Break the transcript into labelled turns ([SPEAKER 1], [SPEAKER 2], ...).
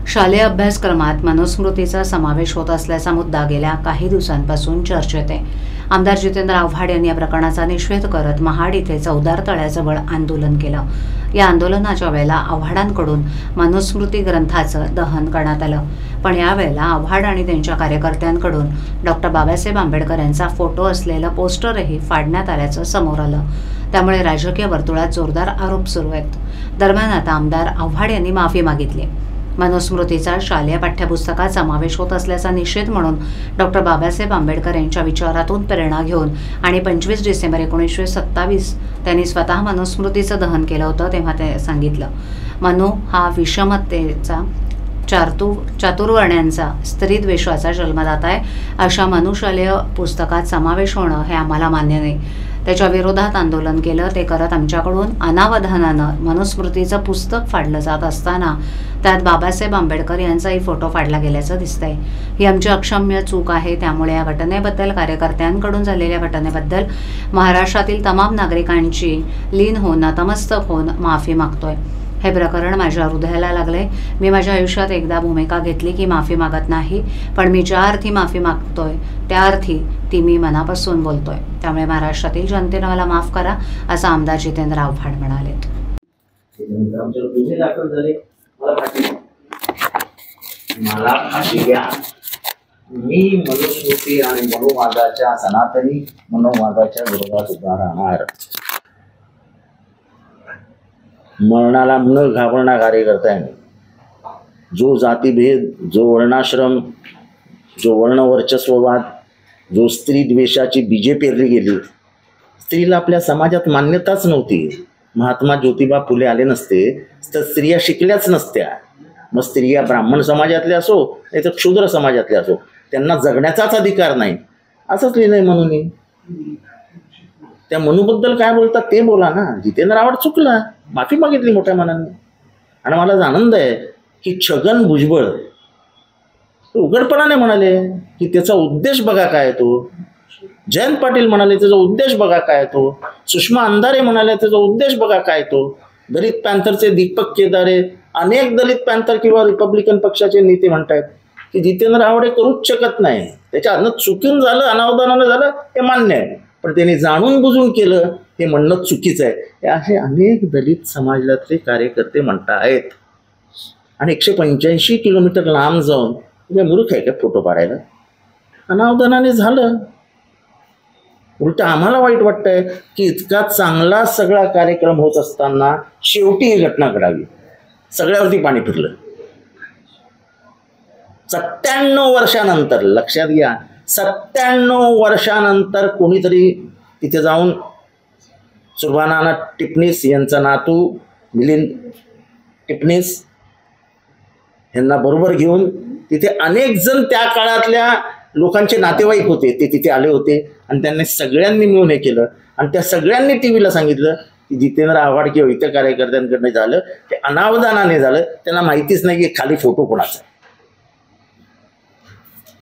[SPEAKER 1] शालेय अभ्यासक्रमात मनुस्मृतीचा समावेश होत असल्याचा मुद्दा गेल्या काही दिवसांपासून चर्चेत आहे। आमदार जितेंद्र आव्हाड यांनी या प्रकरणाचा निषेध करत महाड इथे चौदार तळ्याजवळ आंदोलन केलं। या आंदोलनाच्या वेळेला आव्हाडांकडून मनुस्मृती ग्रंथाचं दहन करण्यात आलं, पण यावेळेला आव्हाड आणि त्यांच्या कार्यकर्त्यांकडून डॉक्टर बाबासाहेब आंबेडकर यांचा फोटो असलेलं पोस्टरही फाडण्यात आल्याचं समोर आलं। त्यामुळे राजकीय वर्तुळात जोरदार आरोप सुरू आहेत। दरम्यान आता आमदार आव्हाड यांनी माफी मागितली। मनुस्मृतीचा शालेय पाठ्यपुस्तकात समावेश होत असल्याचा निषेध म्हणून डॉक्टर बाबासाहेब आंबेडकर यांच्या विचारातून प्रेरणा घेऊन आणि 25 डिसेंबर 1927 त्यांनी स्वतः मनुस्मृतीचं दहन केलं होतं। तेव्हा ते सांगितलं, मनु हा विषमतेचा चातुर्वर्ण्यांचा स्त्रीद्वेषाचा जन्मदाता आहे। अशा मनुशालेय पुस्तकात समावेश होणं हे आम्हाला मान्य नाही। त्याच्या विरोधात आंदोलन केलं। ते करत आमच्याकडून अनावधानानं मनुस्मृतीचं पुस्तक फाडलं जात असताना त्यात बाबासाहेब आंबेडकर यांचाही फोटो फाडला गेल्याचं दिसतंय। ही आमची अक्षम्य चूक आहे। त्यामुळे या घटनेबद्दल, कार्यकर्त्यांकडून झालेल्या घटनेबद्दल महाराष्ट्रातील तमाम नागरिकांची लीन होऊन, नतमस्तक होऊन माफी मागतोय। हे प्रकरण माझ्या हृदयाला लागले। मी माझ्या आयुष्यात एकदा भूमिका घेतली की माफी मागत नाही, पण मी ज्या अर्थी माफी मागतोय त्या अर्थी ती मी मनापासून बोलतोय। त्यामुळे महाराष्ट्रातील जनतेनं मला माफ करा, असं आमदार जितेंद्र आव्हाड म्हणाले।
[SPEAKER 2] मला फाशी घ्या, मी मनुस्मृती आणि मनुवादाच्या, सनातनी मनुवादाच्या विरोधात उभा राहणार। मरणाला न घाबरणारा कार्यकर्ता आहे। जो जातीभेद, जो वर्णाश्रम, जो वर्णवर्चस्ववाद, जो स्त्री द्वेषाची बीजे पेरली गेली, स्त्रीला आपल्या समाजात मान्यताच नव्हती। महात्मा ज्योतिबा फुले आले नसते तर स्त्रिया शिकल्याच नसत्या। मग स्त्रिया ब्राह्मण समाजातल्या असो नाही तर क्षुद्र समाजातल्या असो, त्यांना जगण्याचाच अधिकार नाही, असंच लिहिलंय म्हणून। त्या मनूबद्दल काय बोलतात ते बोला ना। जितेंद्र आव्हाड चुकला, माफी मागितली मोठ्या मनाने। आणि मला आनंद आहे की छगन भुजबळ उघडपणाने म्हणाले की त्याचा उद्देश बघा काय तो। जयंत पाटील म्हणाले त्याचा उद्देश बघा काय तो। सुषमा अंधारे म्हणाले त्याचा उद्देश बघा काय तो। दलित पॅन्थरचे दीपक केदारे, अनेक दलित पॅन्थर किंवा रिपब्लिकन पक्षाचे नेते म्हणतात की जितेंद्र आव्हाड करूच शकत नाही। त्याच्या अन्न चुकीन झालं, अनावधानानं झालं हे मान्य आहे, पण त्यांनी जाणून बुजून केलं हे म्हणणं चुकीचं आहे। हे असे अनेक दलित समाजातले कार्यकर्ते म्हणतात। आणि 185 किलोमीटर लांब जाऊन तुम्ही मूर्ख आहे का फोटो काढायला? अनावधानाने झालं। उलट आम्हाला वाईट वाटतंय की इतका चांगला सगळा कार्यक्रम होत असताना शेवटी ही घटना घडावी। सगळ्यावरती पाणी फिरलं। 97 वर्षानंतर, लक्षात घ्या, 97 वर्षानंतर कोणीतरी तिथे जाऊन सुभानाना टिपणीस यांचा नातू मिलिंद टिपणीस यांना बरोबर घेऊन, तिथे अनेक जण त्या काळातल्या लोकांचे नातेवाईक होते, ते तिथे आले होते आणि त्यांनी सगळ्यांनी मिळून हे केलं। आणि त्या सगळ्यांनी टीव्हीला सांगितलं की जितेंद्र आव्हाड किंवा इतर कार्यकर्त्यांकडनं झालं ते अनावधानाने झालं, त्यांना माहितीच नाही की खाली फोटो कोणाचा आहे।